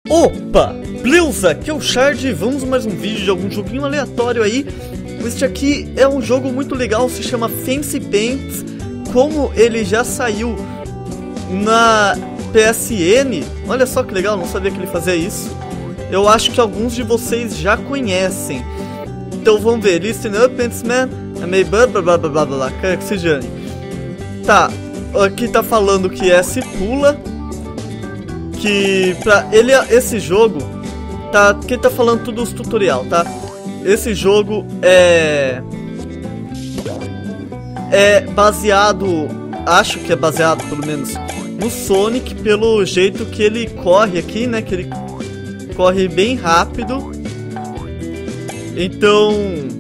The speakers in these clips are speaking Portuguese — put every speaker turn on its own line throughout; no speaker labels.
Opa! Beleza, aqui é o Shard e vamos mais um vídeo de algum joguinho aleatório aí. Este aqui é um jogo muito legal, se chama Fancy Pants. Como ele já saiu na PSN, olha só que legal, não sabia que ele fazia isso. Eu acho que alguns de vocês já conhecem. Então vamos ver, listen up, Pantsman, blá blá blá blá blá blá, Caxijane. Tá, aqui tá falando que se pula. Que pra ele, esse jogo, tá, aqui tá falando tudo os tutorial, tá? Esse jogo é baseado, acho que é baseado pelo menos, no Sonic, pelo jeito que ele corre aqui, né? Que ele corre bem rápido. Então,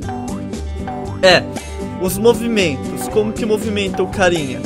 os movimentos, como que movimenta o carinha?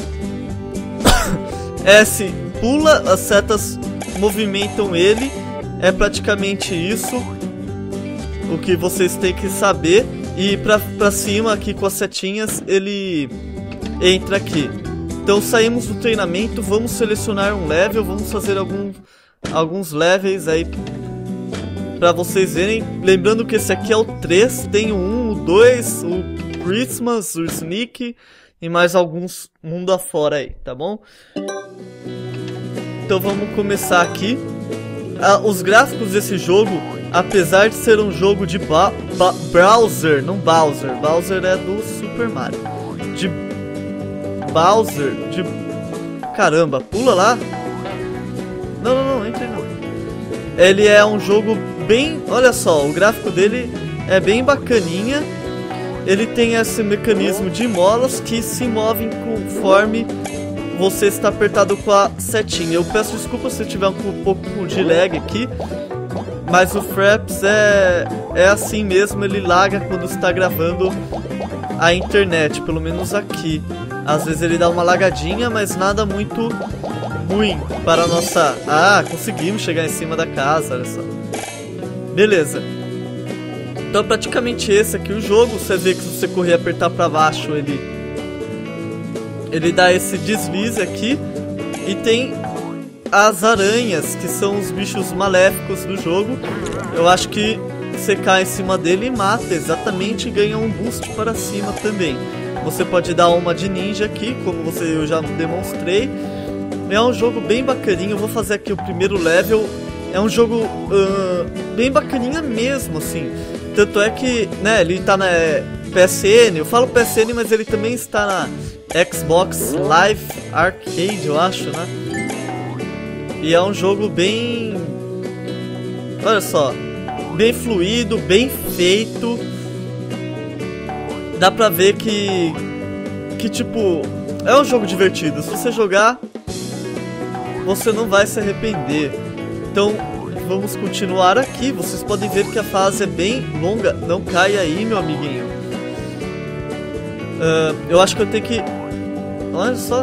S pula, as setas movimentam ele, é praticamente isso o que vocês têm que saber. E pra cima aqui com as setinhas ele entra aqui. Então saímos do treinamento, vamos selecionar um level, vamos fazer alguns levels aí pra vocês verem. Lembrando que esse aqui é o 3, tem o 1, o 2, o Christmas, o Sneak e mais alguns mundo afora aí, tá bom? Então vamos começar aqui. Os gráficos desse jogo, apesar de ser um jogo de Bowser, não Bowser, Bowser é do Super Mario, de Bowser, de... Caramba, pula lá. Não, entra não. Ele é um jogo bem... Olha só, o gráfico dele é bem bacaninha. Ele tem esse mecanismo de molas que se movem conforme você está apertado com a setinha. Eu peço desculpa se tiver um pouco de lag aqui, mas o Fraps é assim mesmo, ele laga quando está gravando a internet, pelo menos aqui. Às vezes ele dá uma lagadinha, mas nada muito ruim para a nossa... Ah, conseguimos chegar em cima da casa, olha só. Beleza. Então praticamente esse aqui o jogo. Você vê que se você correr e apertar para baixo, ele dá esse deslize aqui. E tem as aranhas, que são os bichos maléficos do jogo. Eu acho que você cai em cima dele e mata exatamente, e ganha um boost para cima também. Você pode dar uma de ninja aqui, como eu já demonstrei. É um jogo bem bacaninho. Eu vou fazer aqui o primeiro level. É um jogo bem bacaninha mesmo, assim. Tanto é que, né, ele tá na PSN. Eu falo PSN, mas ele também está na Xbox Live Arcade, eu acho, né? E é um jogo bem... Olha só, bem fluido, bem feito. Dá pra ver que tipo, é um jogo divertido. Se você jogar, você não vai se arrepender. Então, vamos continuar aqui. Vocês podem ver que a fase é bem longa. Não cai aí, meu amiguinho. Eu acho que eu tenho que... Olha só,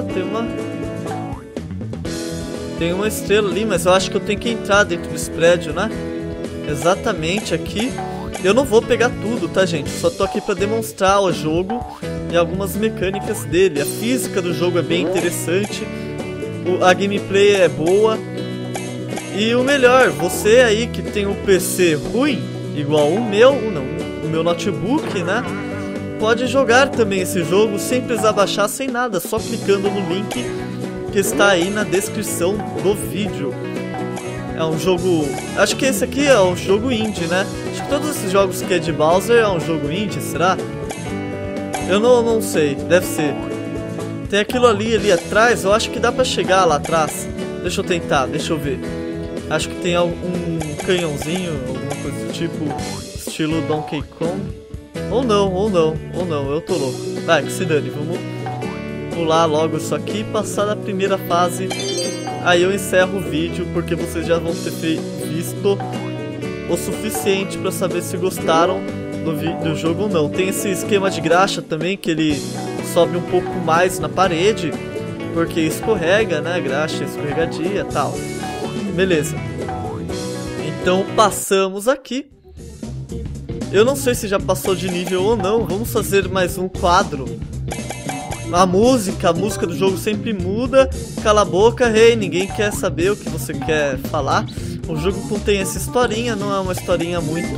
tem uma estrela ali, mas eu acho que eu tenho que entrar dentro desse prédio, né? Exatamente aqui. Eu não vou pegar tudo, tá, gente? Só tô aqui pra demonstrar o jogo e algumas mecânicas dele. A física do jogo é bem interessante. A gameplay é boa. E o melhor, você aí que tem um PC ruim, igual o meu notebook, né? Pode jogar também esse jogo sem precisar baixar, sem nada, só clicando no link que está aí na descrição do vídeo. É um jogo... Acho que esse aqui é um jogo indie, né? Acho que todos esses jogos que é de Bowser é um jogo indie, será? Eu não sei, deve ser. Tem aquilo ali atrás, eu acho que dá pra chegar lá atrás. Deixa eu tentar, deixa eu ver. Acho que tem um canhãozinho, alguma coisa do tipo, estilo Donkey Kong. Ou não, eu tô louco. Vai, que se dane, vamos pular logo isso aqui e passar da primeira fase. Aí eu encerro o vídeo, porque vocês já vão ter visto o suficiente pra saber se gostaram do jogo ou não. Tem esse esquema de graxa também, que ele sobe um pouco mais na parede, porque escorrega, né, graxa, escorregadia e tal. Beleza. Então passamos aqui. Eu não sei se já passou de nível ou não. Vamos fazer mais um quadro. A música do jogo sempre muda. Cala a boca, rei, ninguém quer saber o que você quer falar. O jogo contém essa historinha, não é uma historinha muito...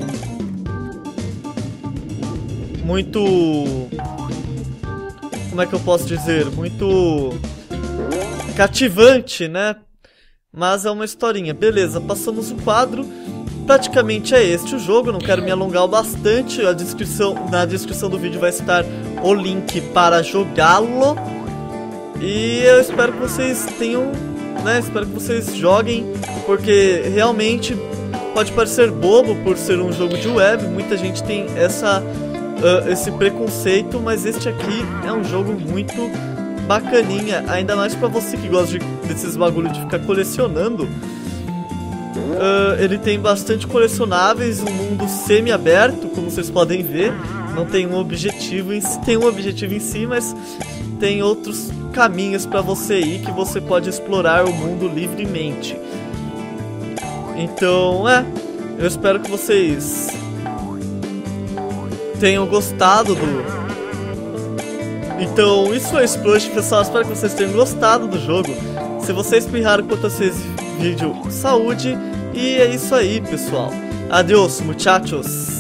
Como é que eu posso dizer? Muito cativante, né? Mas é uma historinha. Beleza, passamos o quadro. Praticamente é este o jogo, não quero me alongar bastante. Na descrição do vídeo vai estar o link para jogá-lo. E eu espero que vocês tenham, né? Espero que vocês joguem, porque realmente pode parecer bobo por ser um jogo de web. Muita gente tem esse preconceito, mas este aqui é um jogo muito bacaninha, ainda mais pra você que gosta desses bagulho de ficar colecionando. Ele tem bastante colecionáveis, um mundo semi-aberto, como vocês podem ver. Não tem um objetivo em si, tem um objetivo em si, mas tem outros caminhos pra você ir que você pode explorar o mundo livremente. Então, eu espero que vocês tenham gostado do... Então, isso foi isso por hoje, pessoal. Espero que vocês tenham gostado do jogo. Se vocês espirraram enquanto eu fiz esse vídeo, saúde. E é isso aí, pessoal. Adeus, muchachos.